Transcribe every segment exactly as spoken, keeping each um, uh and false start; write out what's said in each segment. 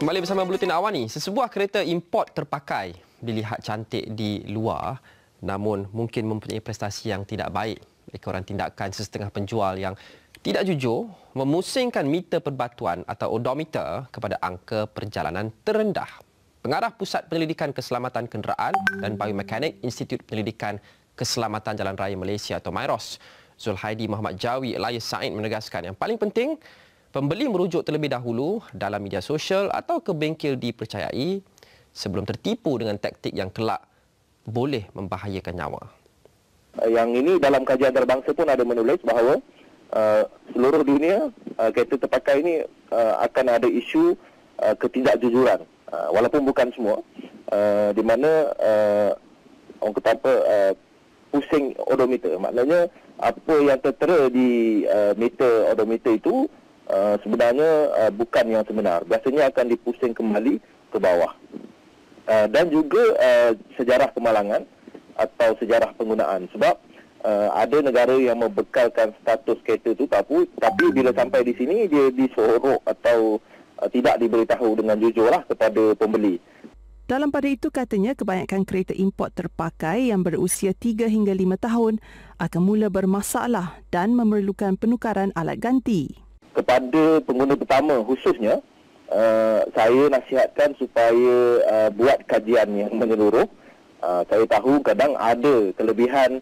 Kembali bersama Buletin Awani. Sesebuah kereta import terpakai dilihat cantik di luar, namun mungkin mempunyai prestasi yang tidak baik. Ekoran tindakan sesetengah penjual yang tidak jujur memusingkan meter perbatuan atau odometer kepada angka perjalanan terendah. Pengarah Pusat Penyelidikan Keselamatan Kenderaan dan Biomekanik Institut Penyelidikan Keselamatan Jalan Raya Malaysia atau MIROS, Zulhaidi Muhammad Jawi Elias Said menegaskan yang paling penting, pembeli merujuk terlebih dahulu dalam media sosial atau ke bengkel dipercayai sebelum tertipu dengan taktik yang kelak boleh membahayakan nyawa. Yang ini dalam kajian antarabangsa pun ada menulis bahawa uh, seluruh dunia uh, kereta terpakai ini uh, akan ada isu uh, ketidakjujuran, uh, walaupun bukan semua, uh, di mana uh, orang kata apa, uh, pusing odometer. Maknanya apa yang tertera di uh, meter odometer itu Uh, sebenarnya uh, bukan yang sebenar. Biasanya akan dipusing kembali ke bawah. Uh, dan juga uh, sejarah kemalangan atau sejarah penggunaan. Sebab uh, ada negara yang membekalkan status kereta itu tapi, tapi bila sampai di sini dia disorok atau uh, tidak diberitahu dengan jujurlah kepada pembeli. Dalam pada itu katanya kebanyakan kereta import terpakai yang berusia tiga hingga lima tahun akan mula bermasalah dan memerlukan penukaran alat ganti. Kepada pengguna pertama khususnya, uh, saya nasihatkan supaya uh, buat kajian yang menyeluruh. Uh, saya tahu kadang ada kelebihan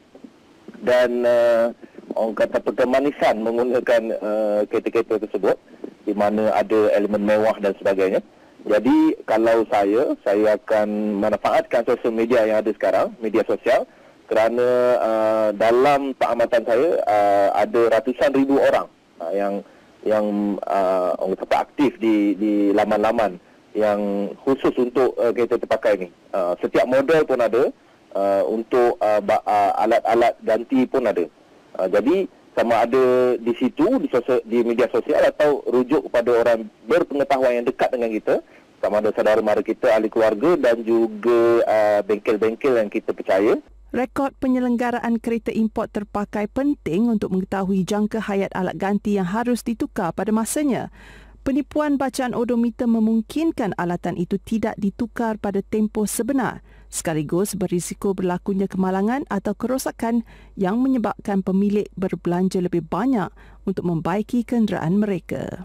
dan uh, orang kata kemanisan menggunakan uh, kereta-kereta tersebut di mana ada elemen mewah dan sebagainya. Jadi kalau saya, saya akan manfaatkan sosial media yang ada sekarang, media sosial, kerana uh, dalam pengamatan saya uh, ada ratusan ribu orang uh, yang yang uh, orang kata aktif di di laman-laman yang khusus untuk uh, kereta terpakai ni. Uh, setiap model pun ada, uh, untuk uh, uh, alat-alat ganti pun ada. Uh, jadi sama ada di situ di, sosial, di media sosial atau rujuk kepada orang berpengetahuan yang dekat dengan kita, sama ada saudara mara kita, ahli keluarga dan juga uh, bengkel-bengkel yang kita percaya. Rekod penyelenggaraan kereta import terpakai penting untuk mengetahui jangka hayat alat ganti yang harus ditukar pada masanya. Penipuan bacaan odometer memungkinkan alatan itu tidak ditukar pada tempoh sebenar, sekaligus berisiko berlakunya kemalangan atau kerosakan yang menyebabkan pemilik berbelanja lebih banyak untuk membaiki kenderaan mereka.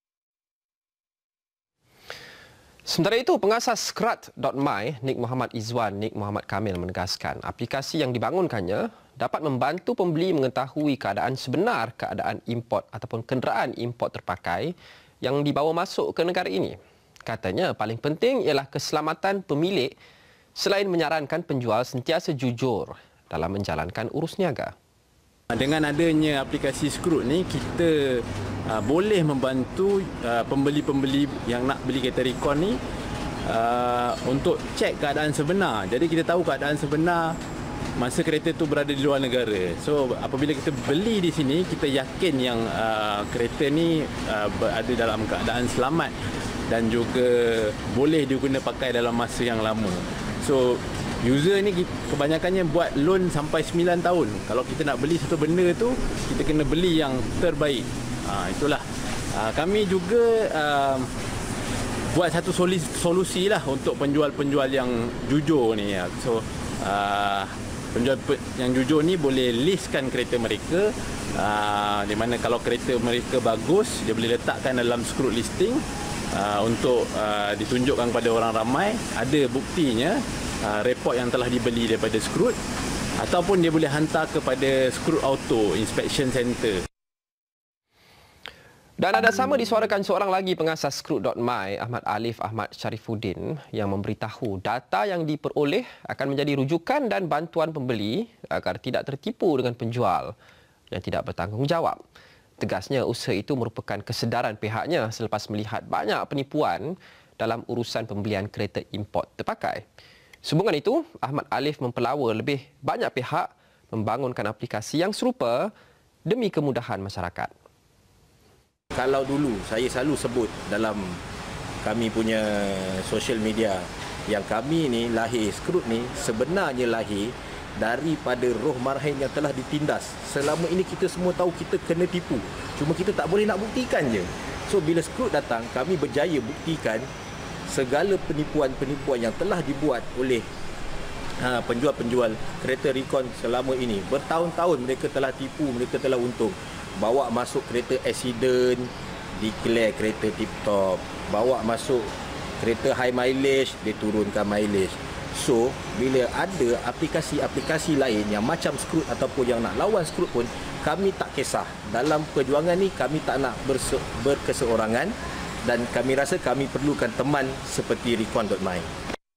Sementara itu, pengasas Skrat dot my, Nik Muhammad Izwan Nik Muhammad Kamil menegaskan aplikasi yang dibangunkannya dapat membantu pembeli mengetahui keadaan sebenar keadaan import ataupun kenderaan import terpakai yang dibawa masuk ke negara ini. Katanya paling penting ialah keselamatan pemilik selain menyarankan penjual sentiasa jujur dalam menjalankan urus niaga. Dengan adanya aplikasi Skrat ni, kita uh, boleh membantu uh, pembeli-pembeli yang nak beli kereta Recon ni uh, untuk cek keadaan sebenar. Jadi kita tahu keadaan sebenar masa kereta tu berada di luar negara. So apabila kita beli di sini, kita yakin yang uh, kereta ni uh, berada dalam keadaan selamat dan juga boleh diguna pakai dalam masa yang lama. So user ni kebanyakannya buat loan sampai sembilan tahun. Kalau kita nak beli satu benda tu, kita kena beli yang terbaik. Ha, itulah. Ha, kami juga uh, buat satu solusi lah untuk penjual-penjual yang jujur ni. So, uh, penjual yang jujur ni boleh listkan kereta mereka. Uh, di mana kalau kereta mereka bagus, dia boleh letakkan dalam Skrat listing uh, untuk uh, ditunjukkan kepada orang ramai. Ada buktinya. Uh, report yang telah dibeli daripada Skrat, ataupun dia boleh hantar kepada Skrat Auto Inspection Center. Dan ada sama disuarakan seorang lagi pengasas Skrat dot my, Ahmad Alif Ahmad Syarifuddin, yang memberitahu data yang diperoleh akan menjadi rujukan dan bantuan pembeli agar tidak tertipu dengan penjual yang tidak bertanggungjawab. Tegasnya usaha itu merupakan kesedaran pihaknya selepas melihat banyak penipuan dalam urusan pembelian kereta import terpakai. Sehubungan itu, Ahmad Alif mempelawa lebih banyak pihak membangunkan aplikasi yang serupa demi kemudahan masyarakat. Kalau dulu saya selalu sebut dalam kami punya social media yang kami ni lahir, Skrat ni sebenarnya lahir daripada roh marhain yang telah ditindas. Selama ini kita semua tahu kita kena tipu. Cuma kita tak boleh nak buktikan je. So bila Skrat datang, kami berjaya buktikan segala penipuan-penipuan yang telah dibuat oleh ha, penjual-penjual kereta Recon selama ini. Bertahun-tahun mereka telah tipu, mereka telah untung. Bawa masuk kereta accident, declare kereta tip-top. Bawa masuk kereta high mileage, dia turunkan mileage. So, bila ada aplikasi-aplikasi lain yang macam Skrut ataupun yang nak lawan Skrut pun, kami tak kisah. Dalam perjuangan ni, kami tak nak berse- berkeseorangan dan kami rasa kami perlukan teman seperti Recon dot my.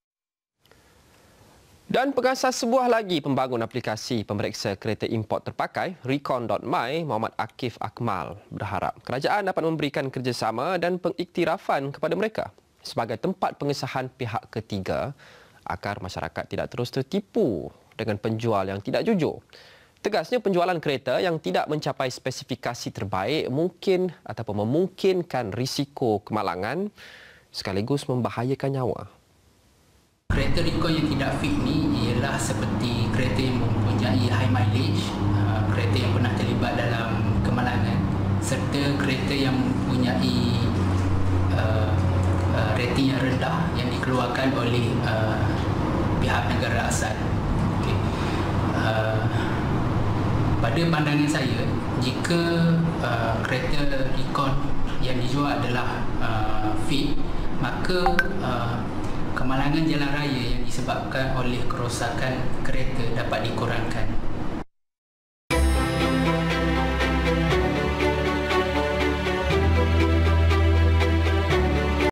Dan pengasas sebuah lagi pembangun aplikasi pemeriksa kereta import terpakai, Recon dot my, Muhammad Akif Akmal, berharap kerajaan dapat memberikan kerjasama dan pengiktirafan kepada mereka sebagai tempat pengesahan pihak ketiga agar masyarakat tidak terus tertipu dengan penjual yang tidak jujur. Tegasnya, penjualan kereta yang tidak mencapai spesifikasi terbaik mungkin ataupun memungkinkan risiko kemalangan sekaligus membahayakan nyawa. Kereta Recon yang tidak fit ni ialah seperti kereta yang mempunyai high mileage, kereta yang pernah terlibat dalam kemalangan, serta kereta yang mempunyai uh, uh, rating yang rendah yang dikeluarkan oleh uh, pihak negara asal. Okay. Uh, pada pandangan saya, jika uh, kereta Recon yang dijual adalah uh, fit, maka uh, kemalangan jalan raya yang disebabkan oleh kerosakan kereta dapat dikurangkan.